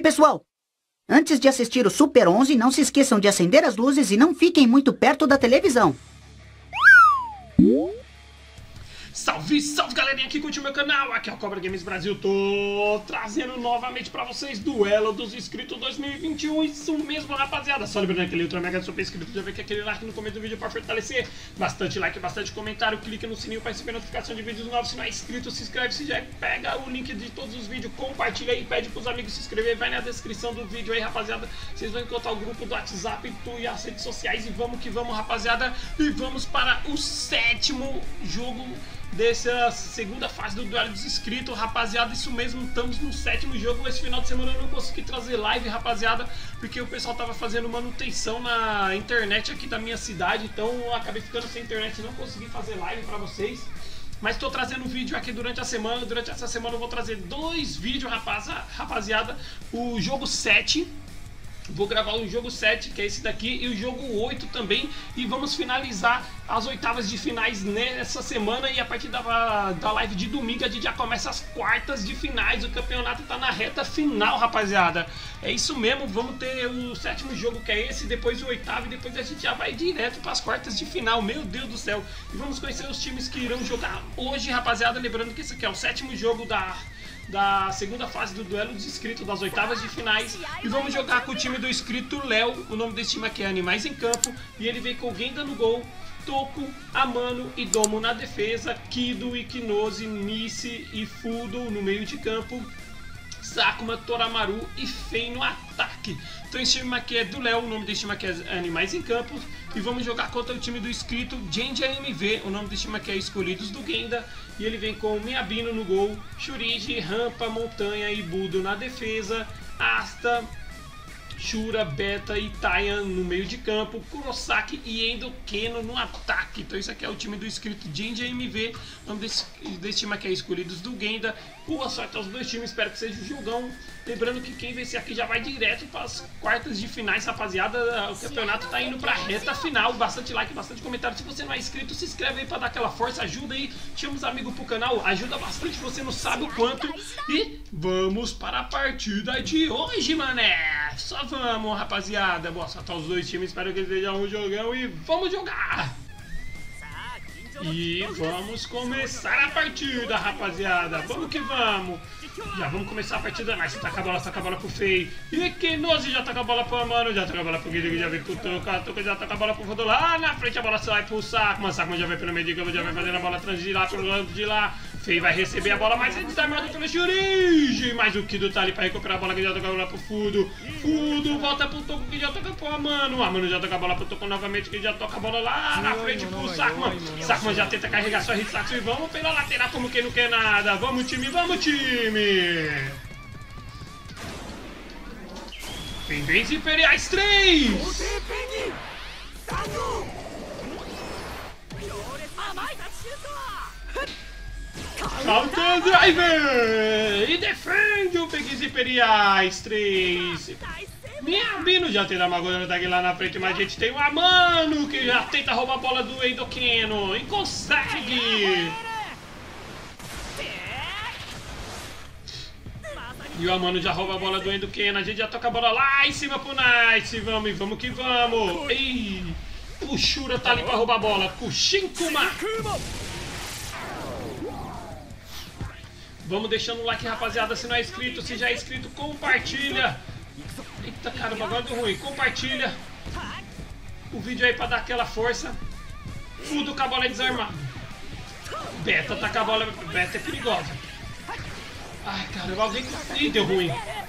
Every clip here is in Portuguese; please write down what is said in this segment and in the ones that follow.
Oi, pessoal! Antes de assistir o Super 11, não se esqueçam de acender as luzes e não fiquem muito perto da televisão. Salve, salve galerinha que curte o meu canal, aqui é o Cobra Games Brasil, tô trazendo novamente pra vocês Duelo dos Inscritos 2021, isso mesmo rapaziada, só lembrando aquele ultra mega super inscrito, já vê que aquele like no começo do vídeo pra fortalecer, bastante like, bastante comentário, clica no sininho pra receber notificação de vídeos novos, se não é inscrito, se inscreve, se já é, pega o link de todos os vídeos, compartilha aí, pede pros amigos se inscrever, vai na descrição do vídeo aí rapaziada, vocês vão encontrar o grupo do WhatsApp e as redes sociais e vamos que vamos rapaziada, e vamos para o 7º jogo dessa segunda fase do Duelo dos Inscritos, rapaziada, isso mesmo, estamos no 7º jogo. Esse final de semana eu não consegui trazer live, rapaziada, porque o pessoal tava fazendo manutenção na internet aqui da minha cidade, então eu acabei ficando sem internet e não consegui fazer live pra vocês. Mas tô trazendo vídeo aqui durante a semana, durante essa semana eu vou trazer 2 vídeos, rapaziada, o jogo 7. Vou gravar o jogo 7, que é esse daqui, e o jogo 8 também. E vamos finalizar as oitavas de finais nessa semana. E a partir da live de domingo a gente já começa as quartas de finais. O campeonato tá na reta final, rapaziada. É isso mesmo, vamos ter o 7º jogo, que é esse, depois o 8º, e depois a gente já vai direto para as quartas de final. Meu Deus do céu. E vamos conhecer os times que irão jogar hoje, rapaziada. Lembrando que esse aqui é o 7º jogo da segunda fase do Duelo dos Inscritos, das oitavas de finais. E vamos jogar com o time do inscrito Léo. O nome desse time aqui é Animais em Campo. E ele vem com Genda no gol, Toco, Amano e Domo na defesa, Kido, Ikinose, Nice e Fudo no meio de campo, Sakuma, Toramaru e Fen no ataque. Então esse time aqui é do Léo, o nome desse time aqui é Animais em Campo. E vamos jogar contra o time do inscrito Genji AMV, o nome desse time aqui é Escolhidos do Genda. E ele vem com Miyabino no gol, Shuriji, Rampa, Montanha e Budo na defesa, Asta, Shura, Beta e Taian no meio de campo, Kurosaki e Endo Keno no ataque. Então isso aqui é o time do inscrito Genji AMV, o nome desse time aqui é Escolhidos do Genda. Boa sorte aos dois times, espero que seja um jogão. Lembrando que quem vencer aqui já vai direto para as quartas de finais, rapaziada. O campeonato tá indo pra reta final. Bastante like, bastante comentário. Se você não é inscrito, se inscreve aí pra dar aquela força, ajuda aí. Chama os amigos pro canal, ajuda bastante, você não sabe o quanto. E vamos para a partida de hoje, mané. Só vamos, rapaziada. Boa sorte aos dois times, espero que eles sejam um jogão e vamos jogar. E vamos começar a partida, rapaziada. Vamos que vamos. Já vamos começar a partida. Mas taca a bola pro Fei. E Kenose já taca a bola pro Amano. Já taca a bola pro Guilherme, já vem pro Toca já taca a bola pro Rodolfo. Lá na frente a bola sai pro Sakuma. Sakuma já vai pelo meio de campo, já vai fazendo a bola transilar pro lado de lá. Fei vai receber a bola, mas é desarmado pelo Shuriji. Mas o Kido tá ali pra recuperar a bola, que já toca a bola pro Fudo. Fudo volta pro Toco, que já toca pro Amano. Amano já toca a bola pro Toco novamente, que já toca a bola lá na frente pro Sakuma. Sakuma já tenta carregar sua Hitsaku e vamos pela lateral como quem não quer nada. Vamos time, vamos time. Pendentes Imperiais 3. Counter Driver! E defende o Pegues Imperiais 3. Miyabino já tem a Magona daqui lá na frente, mas a gente tem o Amano que já tenta roubar a bola do Endo Keno e consegue! E o Amano já rouba a bola do Endo Keno, a gente já toca a bola lá em cima pro Nice, vamos e vamos que vamos! Ei, o Shura tá ali pra roubar a bola, Kushinkuma! Vamos deixando o like, rapaziada, se não é inscrito, se já é inscrito, compartilha. Eita caramba, agora deu ruim, compartilha o vídeo aí pra dar aquela força. Fudo com a bola é desarmado. Beta tá com a bola, Beta é perigosa. Ai caramba, alguém... Ih, deu ruim.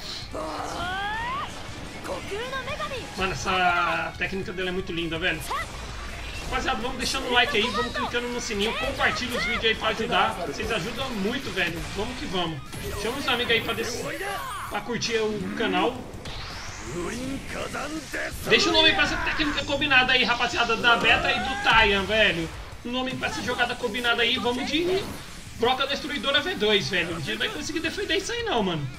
Mano, essa técnica dela é muito linda, velho. Rapaziada, vamos deixando o like aí, vamos clicando no sininho, compartilha os vídeos aí pra ajudar. Vocês ajudam muito, velho. Vamos que vamos. Chama os amigos aí pra curtir o canal. Deixa o nome pra essa técnica combinada aí, rapaziada, da Beta e do Taian, velho. O nome pra essa jogada combinada aí, vamos de Broca Destruidora V2, velho. A gente não vai conseguir defender isso aí não, mano.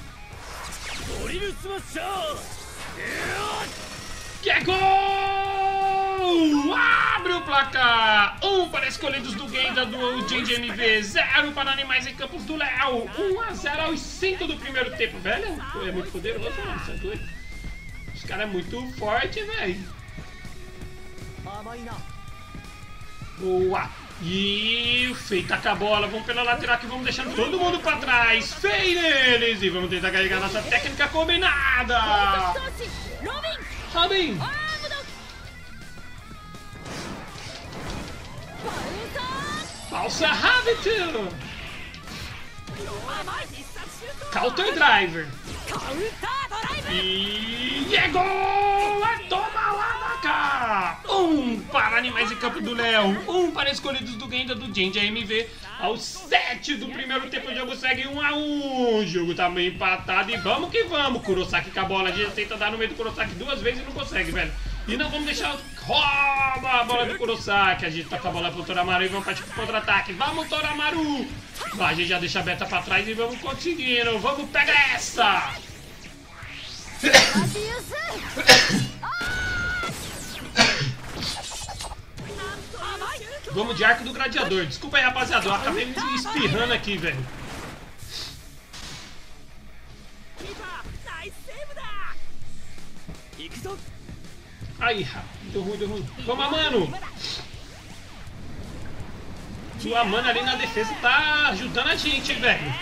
Que é gol! Abre o placar: 1 para escolhidos do Genda do JJMV, 0 para Animais em Campos do Léo. 1-0 aos 5 do primeiro tempo. Velho, é muito poderoso, mano. Você é doido? Os caras é muito forte, velho. Boa. E o Fei taca a bola. Vamos pela lateral aqui, vamos deixando todo mundo pra trás. Fei neles. E vamos tentar carregar nossa técnica combinada. Robin. Falsa Rabbit. Counter Driver. E é gol! Toma lá da cá! 1 para Animais em Campo do Léo, 1 para escolhidos do Genda do JJMV. Aos 7 do primeiro tempo o jogo segue 1-1. O jogo tá meio empatado e vamos que vamos. Kurosaki com a bola, a gente tenta dar no meio do Kurosaki 2 vezes e não consegue, velho. E não vamos deixar... Rouba a bola do Kurosaki. A gente toca a bola pro Toramaru e vamos partir pro contra-ataque. Vamos, Toramaru! A gente já deixa a Beta pra trás e vamos conseguindo. Vamos pegar essa! Vamos de Arco do Gladiador. Desculpa aí, rapaziada. Eu acabei me espirrando aqui, velho. Aí, deu ruim. Vamos, mano. O Amano ali na defesa tá ajudando a gente, velho.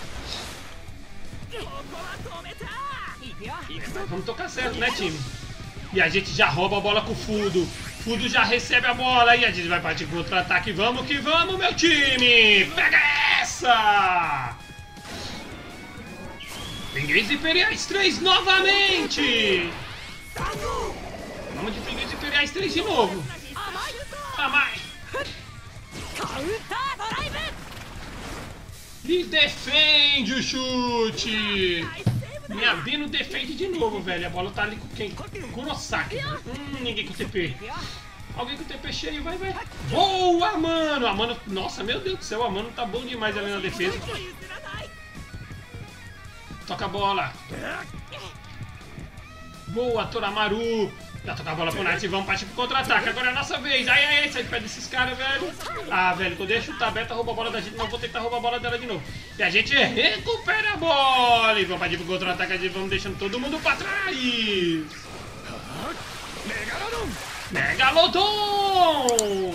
Vamos tocar certo, né, time? E a gente já rouba a bola com o Fudo. Fudo já recebe a bola e a gente vai partir pro contra-ataque. Vamos que vamos, meu time! Pega essa! Pinguins Imperiais 3 novamente! Vamos de Pinguins Imperiais 3 de novo. Amai! E defende o chute! Minha Bino defende de novo, velho. A bola tá ali com quem? Kurosaki. Ninguém com TP. Alguém com TP cheio, vai. Boa, mano! A mano... Nossa, meu Deus do céu, a mano tá bom demais ali na defesa. Toca a bola. Boa, Toramaru. Já toca a bola pro Night e vamos partir pro contra-ataque. Agora é a nossa vez. Ai, sai de pé desses caras, velho. Ah, velho, quando eu chutar a Beta, rouba a bola da gente. Não vou tentar roubar a bola dela de novo. E a gente recupera a bola. E vamos partir pro contra-ataque. A gente vamos deixando todo mundo pra trás. Megalodon!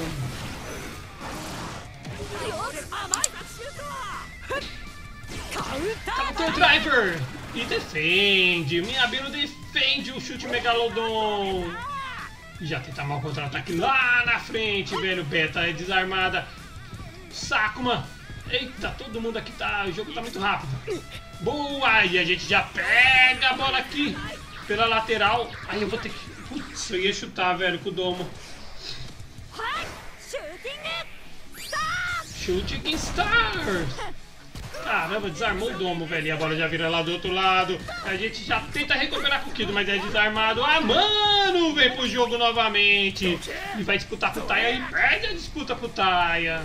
Counter Driver! E defende! Minha Bino defende o chute Megalodon! E já tenta mal o contra-ataque lá na frente, velho. Beta é desarmada. Sakuma! Eita, todo mundo aqui tá... O jogo tá muito rápido. Boa! E a gente já pega a bola aqui pela lateral. Aí eu vou ter que... Putz, eu ia chutar, velho, com o domo. Shooting Stars! Caramba, desarmou o domo, velho. E a bola já vira lá do outro lado. A gente já tenta recuperar com o Kido, mas é desarmado. Ah, mano, vem pro jogo novamente. E vai disputar com o Taia e perde a disputa pro Taia.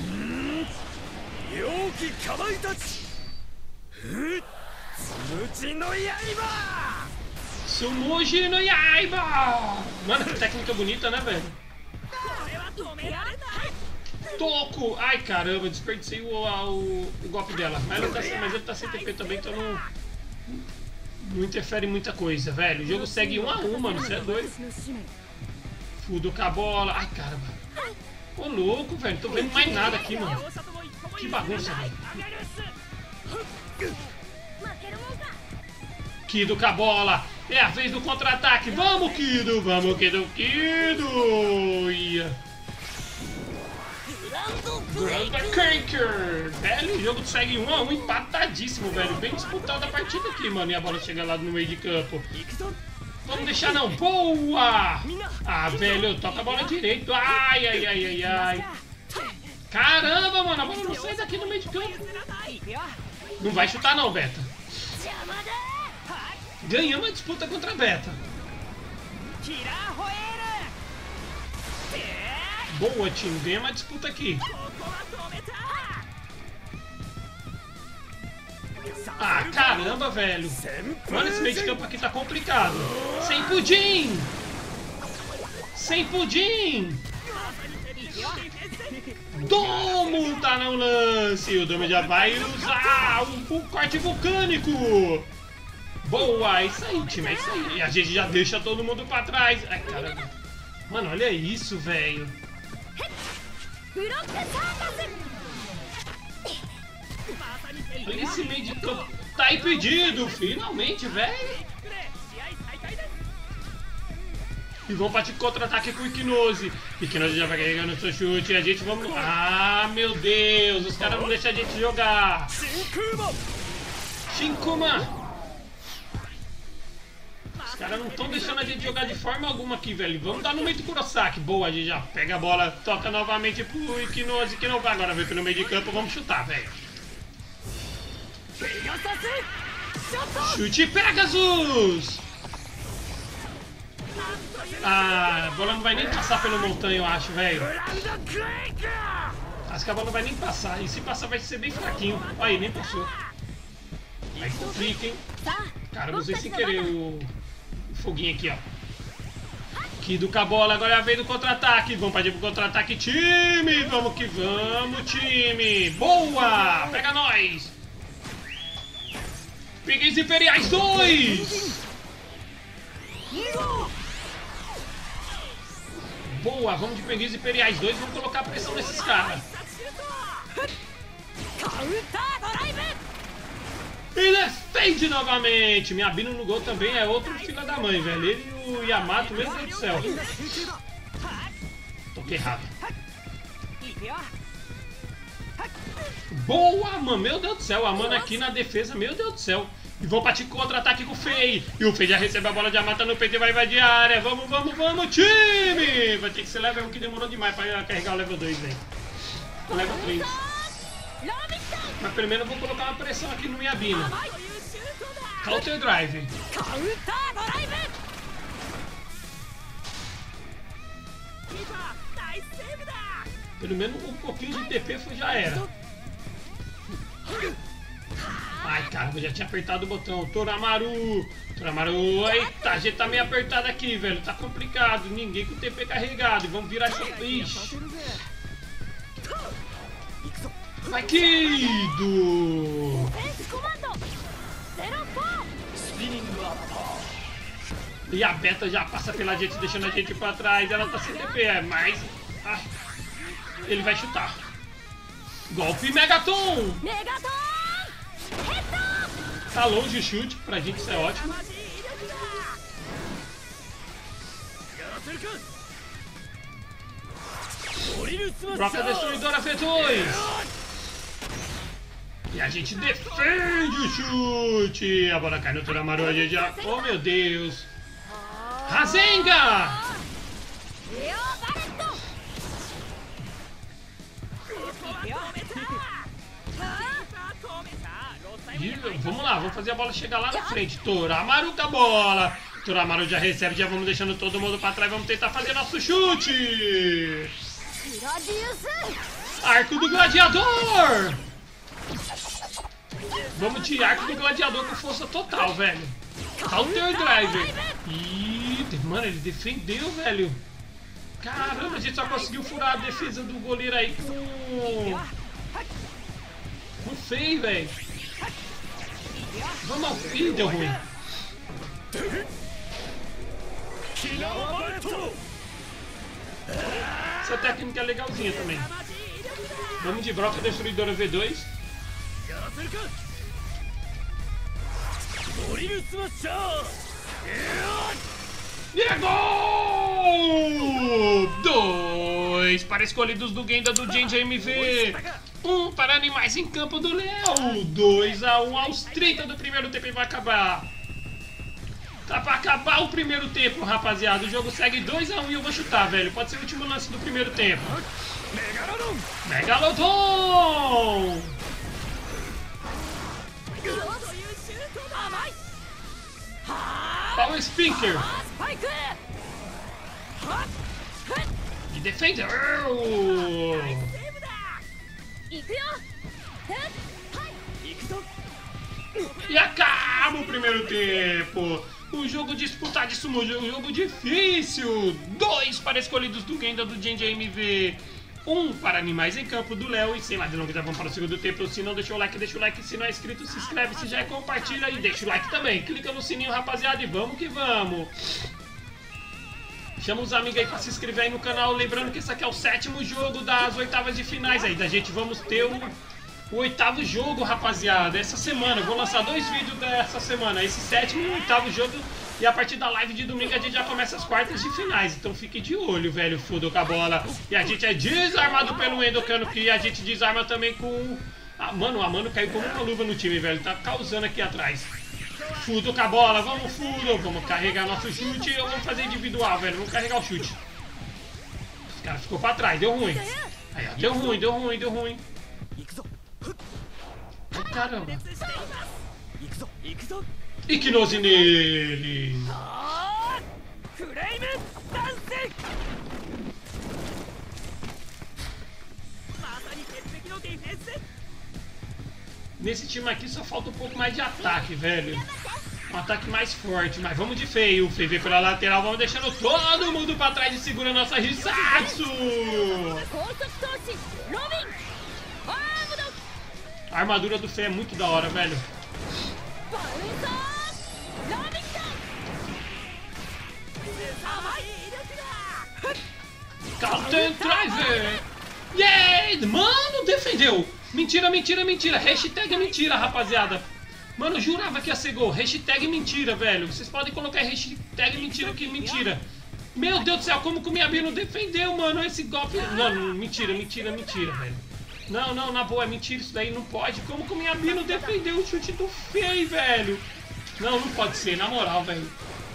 Sumuji no Yaiba! Mano, que técnica bonita, né, velho? Toco! Ai, caramba, desperdicei o golpe dela. Mas ele tá sem TP também, então não interfere em muita coisa, velho. O jogo segue 1-1, mano. Você é doido? Fudo com a bola. Ai, caramba. Ô, louco, velho. Não tô vendo mais nada aqui, mano. Que bagunça, velho. Kido com a bola. É a vez do contra-ataque. Vamos, Kido. Vamos, Kido. Ia. Undertaker! Velho, o jogo segue 1-1, empatadíssimo, velho. Bem disputada a partida aqui, mano. E a bola chega lá no meio de campo. Vamos deixar não. Boa! Ah, velho, toca a bola direito. Ai. Caramba, mano, a bola não sai daqui no meio de campo. Não vai chutar não, Beta. Ganhamos a disputa contra a Beta. Boa, time. Ganhamos a disputa aqui. Ah, caramba, velho. Mano, esse meio de campo aqui tá complicado. Sem pudim! Domo tá no lance. O Domo já vai usar o corte vulcânico. Boa, é isso aí, time, é isso aí. E a gente já deixa todo mundo pra trás. Ai, caramba. Mano, olha isso, velho. Olha esse meio de campo. Tá impedido, finalmente, velho. E vamos partir contra-ataque com o Iquinose. Iquinose já vai carregando o seu chute. E a gente vamos... Ah, meu Deus. Os caras não deixam a gente jogar. Shinkuma. Os caras não estão deixando a gente jogar de forma alguma aqui, velho. Vamos dar no meio do Kurosaki. Boa, a gente já pega a bola. Toca novamente pro Iquinose, que não vai. Agora vem pelo meio de campo. Vamos chutar, velho. Chute Pegasus. Ah, a bola não vai nem passar pelo montanha, eu acho, velho. Acho que a bola não vai nem passar. E se passar vai ser bem fraquinho. Olha aí, nem passou. Aí complica, hein? Cara, eu usei sem querer o foguinho aqui, ó. Kido com a bola, agora é a vez do contra-ataque. Vamos partir pro contra-ataque, time! Vamos que vamos, time! Boa! Pega nós! Pinguins Imperiais 2! Boa, vamos de Pinguins Imperiais 2, vamos colocar pressão nesses caras. E defende novamente. Miyabino no gol também é outro filho da mãe, velho. Ele e o Yamato, meu Deus do céu. Toquei errado. Boa, mano. Meu Deus do céu. A mano aqui na defesa, meu Deus do céu. E vão partir contra-ataque com o Fei. E o Fei já recebe a bola de Yamato no peito e vai invadir a área. Vamos, vamos, vamos, time! Vai ter que ser level 1 que demorou demais pra carregar o level 2, velho. O level 3. Mas primeiro eu vou colocar uma pressão aqui no Miyabino. Counter Drive. Pelo menos um pouquinho de TP já era. Ai, caramba, já tinha apertado o botão. Toramaru. Toramaru. Eita, a gente tá meio apertado aqui, velho. Tá complicado. Ninguém com o TP carregado. E vamos virar essa... Ixi. Vai, Kido! E a Beta já passa pela gente, deixando a gente pra trás. Ela tá sem TP, mas... Ah, ele vai chutar. Golpe Megaton! Tá longe o chute, pra gente isso é ótimo. Broca Destruidora V2! E a gente defende o chute! A bola cai no Toramaru, a gente já... Oh, meu Deus! Rasenga! E vamos lá, vamos fazer a bola chegar lá na frente. Toramaru com a bola! Toramaru já recebe, já vamos deixando todo mundo pra trás. Vamos tentar fazer nosso chute! Arco do Gladiador! Vamos de Arco do Gladiador com força total, velho. Counter Driver. Ih, mano, ele defendeu, velho. Caramba, a gente só conseguiu furar a defesa do goleiro aí com... Não sei, velho. Vamos ao... Ih, deu ruim. Essa técnica é legalzinha também. Vamos de Broca Destruidora V2. E é gol! 2 para escolhidos do Genda do Genji MV. 1 para animais em campo do Léo. 2-1 aos 30 do primeiro tempo e vai acabar. Tá pra acabar o primeiro tempo, rapaziada. O jogo segue 2-1 e eu vou chutar, velho. Pode ser o último lance do primeiro tempo. Megalodon! Power Speaker! E defende! E acaba o primeiro tempo! Um jogo disputadíssimo, um jogo difícil! 2 para escolhidos do Genda do Genji MV. 1 para Animais em Campo do Léo. E sem mais delongas, já vamos para o segundo tempo. Se não deixou o like, deixa o like. Se não é inscrito, se inscreve. Se já é, compartilha e deixa o like também. Clica no sininho, rapaziada, e vamos que vamos. Chama os amigos aí pra se inscrever aí no canal. Lembrando que esse aqui é o 7º jogo das oitavas de finais aí. Da gente vamos ter o 8º jogo, rapaziada. Essa semana, eu vou lançar 2 vídeos dessa semana. Esse 7º e o 8º jogo. E a partir da live de domingo a gente já começa as quartas de finais. Então fique de olho, velho. Fudo com a bola. E a gente é desarmado pelo Endocano, que a gente desarma também com... Ah, mano, a Mano caiu como uma luva no time, velho. Tá causando aqui atrás. Fudo com a bola, vamos Fudo. Vamos carregar nosso chute ou vamos fazer individual, velho. Vamos carregar o chute. Os caras ficou pra trás, deu ruim. Aí, ó, deu ruim. Ai, caramba. Ignose nele. Nesse time aqui só falta um pouco mais de ataque, velho. Um ataque mais forte, mas vamos de feio. O Fei veio pela lateral, vamos deixando todo mundo pra trás e segura a nossa Hisatsu. A armadura do Fei é muito da hora, velho. Captain Driver! Yay! Mano, defendeu! Mentira. Hashtag mentira, rapaziada. Mano, eu jurava que ia ser gol. Hashtag mentira, velho. Vocês podem colocar hashtag mentira que mentira. Meu Deus do céu, como que o Miyabino defendeu, mano? Esse golpe... Não, mentira, velho. Não, na boa, é mentira isso daí, não pode. Como que o Miyabino defendeu o chute do Fei, velho? Não pode ser, na moral, velho.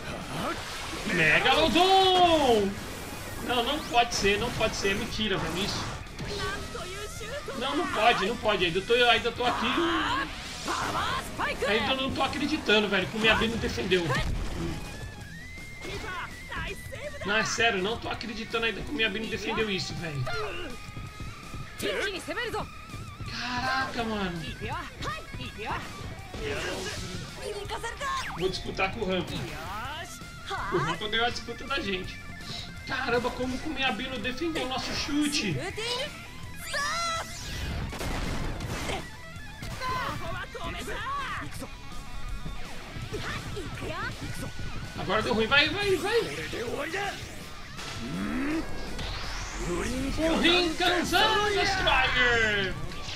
Megalodon! Não pode ser, é mentira, velho, isso. Não pode, ainda tô aqui. Ainda não tô acreditando, velho, que o Miyabino defendeu. Não, é sério, não tô acreditando ainda que o Miyabino defendeu isso, velho. Caraca, mano. Vou disputar com o Rampa. O Rampa ganhou a disputa da gente. Caramba, como que o Miyabino defendeu o nosso chute. Agora deu ruim, vai. O Rinkanzan Destroyer.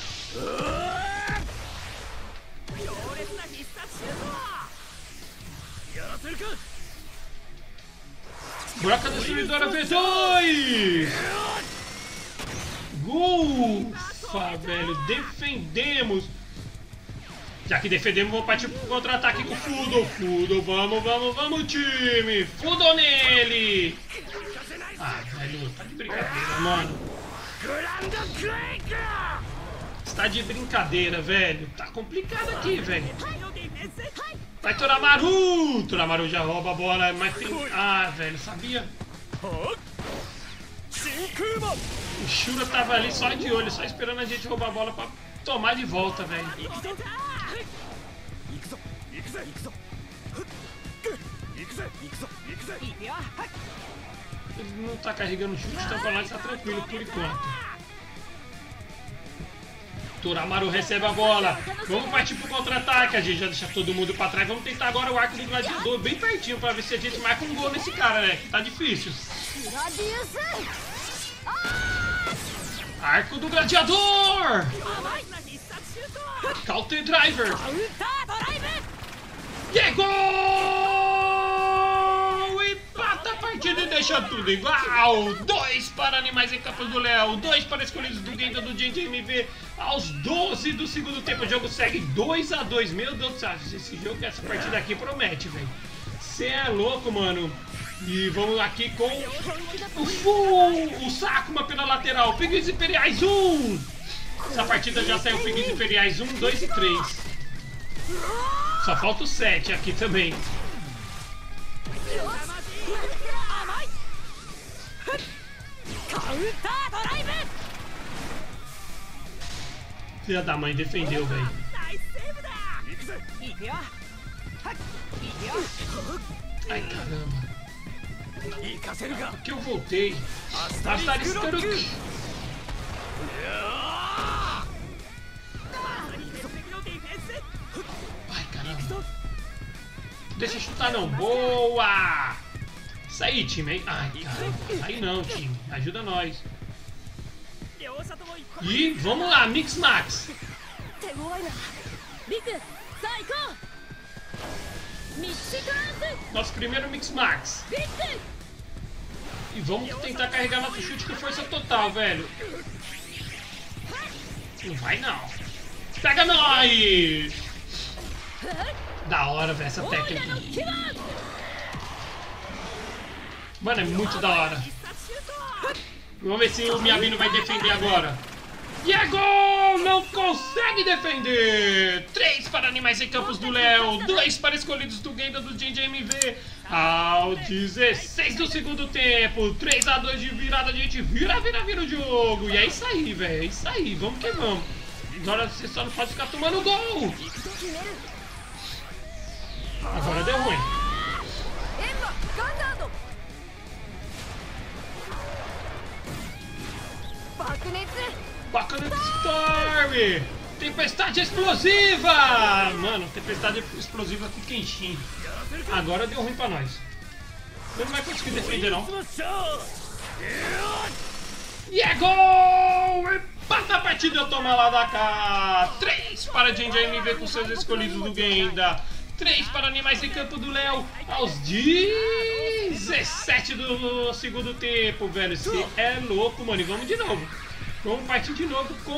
Buraca Destruidora V2. Ufa, velho, defendemos. Já que defendemos, vamos partir pro contra-ataque com o Fudo, vamos time, Fudo nele. Ah, velho, tá de brincadeira, mano. Está de brincadeira, velho. Tá complicado aqui, velho. Vai, Toramaru! Toramaru já rouba a bola, mas tem... Ah, velho, sabia? O Shura tava ali só de olho, só esperando a gente roubar a bola pra tomar de volta, velho. Ele não tá carregando chute, então pra nós tá tranquilo por enquanto. Toramaru recebe a bola. Vamos partir pro contra-ataque. A gente já deixa todo mundo pra trás. Vamos tentar agora o arco do gladiador bem pertinho pra ver se a gente marca um gol nesse cara, né? Que tá difícil. Arco do gladiador! Counter Driver! E é gol! Empata a partida e deixa tudo igual! 2 para Animais em Campo do Léo, 2 para escolhidos do Genda do JJMV. Aos 12 do segundo tempo, o jogo segue 2-2. Meu Deus do céu, esse jogo, essa partida aqui promete, velho. Cê é louco, mano. E vamos aqui com o Sakuma pela lateral. Pinguins Imperiais 1. Essa partida já saiu Pinguins Imperiais 1, 2 e 3. Só falta o 7 aqui também. Filha da mãe, defendeu, velho. Ai, caramba. Porque eu voltei. Astariscaruki. Ai, caramba. Deixa eu chutar não. Boa! Isso aí, time. Ai, caramba. Aí não, time. Ajuda nós. E vamos lá, Mix Max. Nosso primeiro Mix Max. E vamos tentar carregar nosso chute com força total, velho. Não vai não. Pega nós! Da hora, velho, essa técnica. Mano, é muito da hora. Vamos ver se o Miyabino vai defender agora. E é gol! Não consegue defender! 3 para animais em campos do Léo. 2 para escolhidos do Genda do JJMV. Ao 16 do segundo tempo. 3-2 de virada. A gente vira o jogo. E é isso aí, velho. É isso aí. Vamos que vamos. Agora você só não pode ficar tomando gol. Agora deu ruim. Bakunet Storm! Tempestade explosiva! Mano, tempestade explosiva com Kenshin. Agora deu ruim pra nós. Ele não vai conseguir defender, não. E é gol! Empata a partida, eu tomo lá da cá. 3 para JJMV com seus escolhidos do Genda. 3 para animais em campo do Léo. Aos 17 do segundo tempo, velho. Você é louco, mano. E vamos de novo. Vamos partir de novo com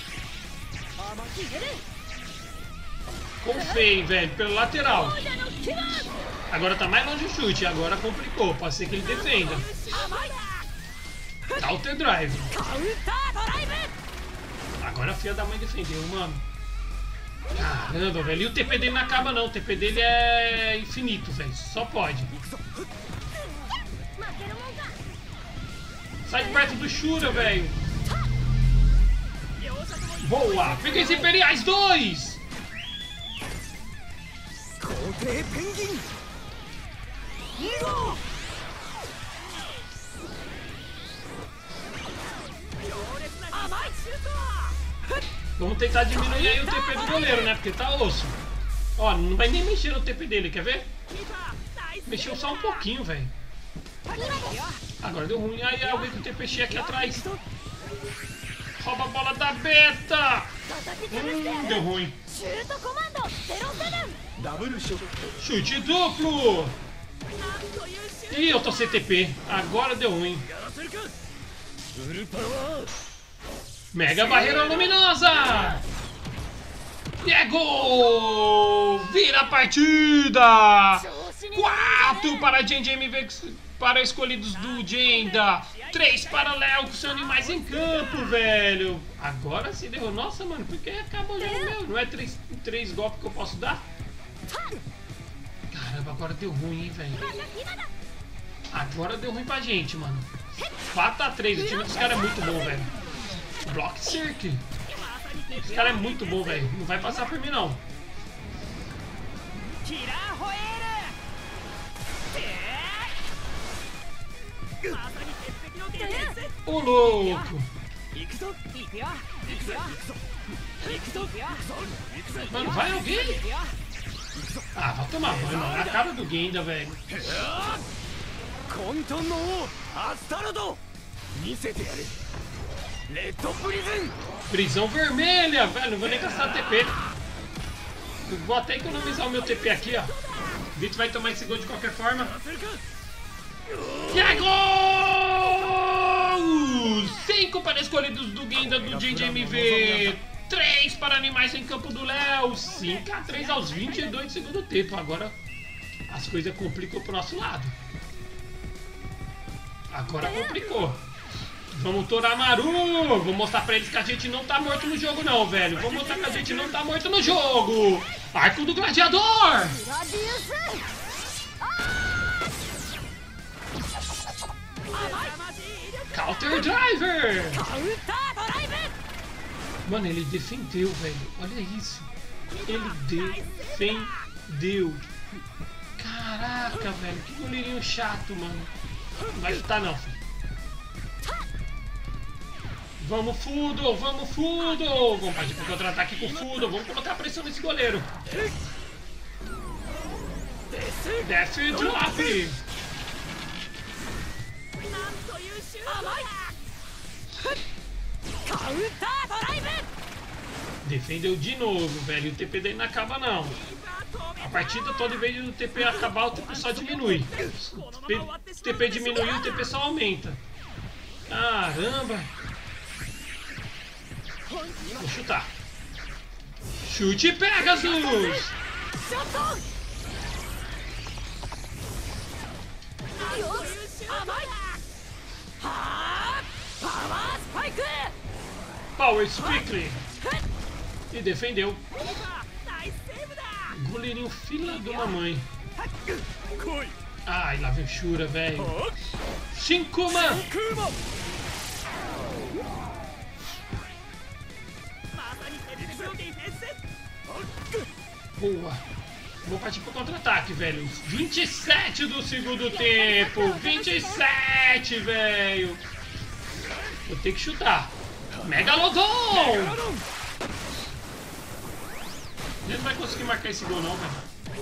o Fei, velho, pelo lateral. Agora tá mais longe o chute, agora complicou. Pode ser que ele defenda. Counter Drive. Agora a filha da mãe defendeu, mano. Caramba, velho. E o TP dele não acaba não. O TP dele é infinito, velho. Só pode. Sai de perto do Shura, velho. Boa! Freguês Imperiais 2! Vamos tentar diminuir aí o TP do goleiro, né? Porque tá osso. Ó, não vai nem mexer no TP dele, quer ver? Mexeu só um pouquinho, velho. Agora deu ruim. Aí alguém com o TP cheio aqui atrás. Rouba a bola da Beta! Deu ruim. Chute duplo! Ih, eu tô sem TP. Agora deu ruim. Mega barreira luminosa! E é gol! Vira a partida! 4 para JJMV para escolhidos do Genda. 3 para Léo com seus animais em campo, velho. Agora sim deu. Nossa, mano, porque acabou o jogo meu. Não é 3 golpes que eu posso dar? Caramba, agora deu ruim, hein, velho. Agora deu ruim pra gente, mano. 4-3. O time dos caras é muito bom, velho. Block Circuit. Esse cara é muito bom, velho. Não vai passar por mim, não. Ô, louco! Mano, vai alguém? Ah, vai tomar banho, mano. A cara do Genda, velho. Prisão vermelha, velho. Não vou nem gastar TP. Vou até economizar o meu TP aqui, ó. O Vit vai tomar esse gol de qualquer forma. E é gol! 5 para escolhidos do Genda do JJMV. 3 para animais em campo do Léo. 5-3 aos 22 do segundo tempo. Agora as coisas complicam pro nosso lado. Agora complicou. Vamos Toramaru. Vou mostrar pra eles que a gente não tá morto no jogo não, velho. Vou mostrar que a gente não tá morto no jogo. Arco do Gladiador. Counter Driver. Mano, ele defendeu, velho. Olha isso. Ele defendeu. Caraca, velho. Que goleirinho chato, mano. Não vai chutar, não, filho. Vamos, Fudo, vamos, Fudo. Vamos partir pro contra-ataque com o Fudo. Vamos colocar pressão nesse goleiro. Death Drop. Defendeu de novo, velho. O TP dele não acaba, não. A partida toda, em vez do TP acabar, o TP só diminui. O TP diminuiu, o TP só aumenta. Caramba. Vou chutar. Chute Pegasus. Power Spike. E defendeu. Goleirinho fila de uma mãe. Ai, lá vem o Shura, velho. Shinkuma. Boa. Vou partir pro contra-ataque, velho. 27 do segundo tempo. 27, velho. Vou ter que chutar. Megalodon! Ele não vai conseguir marcar esse gol, não, velho.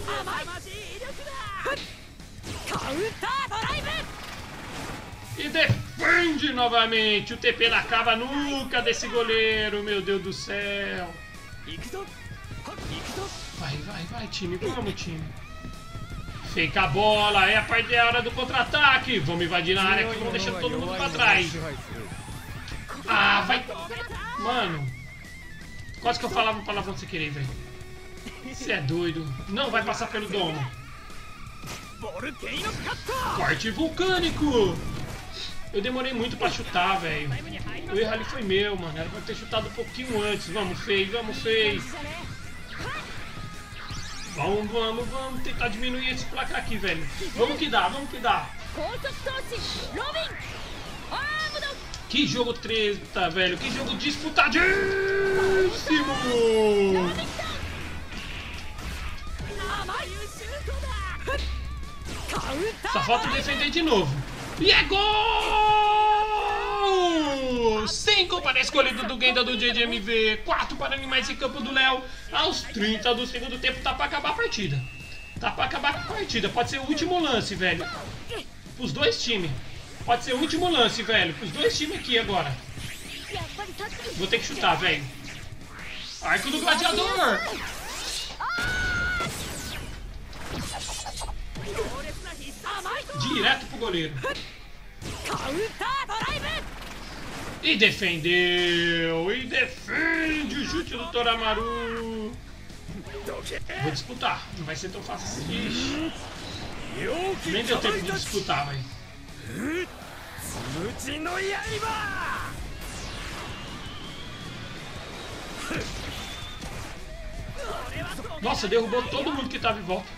E defende novamente. O TP não acaba nunca desse goleiro, meu Deus do céu. Vai, time. Vamos, time. Fake a bola. É a hora do contra-ataque. Vamos invadir na área aqui. Vamos deixar todo mundo pra trás. Ah, vai. Mano. Quase que eu falava uma palavra sem querer, velho. Você é doido. Não vai passar pelo domo. Corte vulcânico. Eu demorei muito pra chutar, velho. O erro ali foi meu, mano. Era pra ter chutado um pouquinho antes. Vamos, Fei. Vamos tentar diminuir esse placar aqui, velho. Vamos que dá. Que jogo treta, velho. Que jogo disputadíssimo. Só falta defender de novo. E é gol! 5 para a escolhida do Genda do JJMV. 4 para animais em campo do Léo. Aos 30 do segundo tempo. Tá pra acabar a partida. Pode ser o último lance, velho. Pros dois times. Pode ser o último lance, velho. Pros dois times aqui agora. Vou ter que chutar, velho. Arco do gladiador. Direto pro goleiro. E defendeu. E defende o chute do Toramaru. Vou disputar. Não vai ser tão fácil assim. Nem deu tempo de disputar, velho. Nossa, derrubou todo mundo que tava em volta.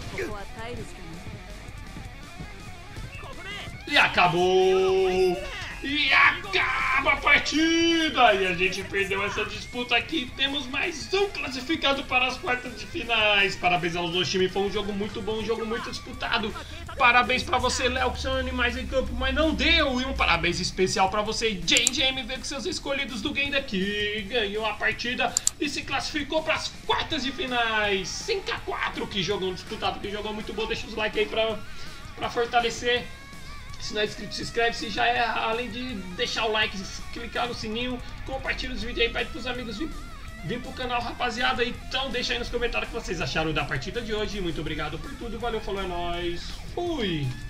E acabou! E acaba a partida! E a gente perdeu essa disputa aqui. Temos mais um classificado para as quartas de finais. Parabéns aos dois times. Foi um jogo muito bom, um jogo muito disputado. Parabéns pra você, Léo, que são animais em campo, mas não deu. E um parabéns especial pra você, JJMV, com seus escolhidos do Genda, que ganhou a partida e se classificou para as quartas de finais. 5-4. Que jogão disputado, que jogão muito bom. Deixa os likes aí pra fortalecer. Se não é inscrito, se inscreve. Se já é, além de deixar o like, clicar no sininho, compartilha os vídeos aí, pede pros amigos vir pro canal, rapaziada. Então deixa aí nos comentários o que vocês acharam da partida de hoje. Muito obrigado por tudo, valeu, falou, é nóis, fui!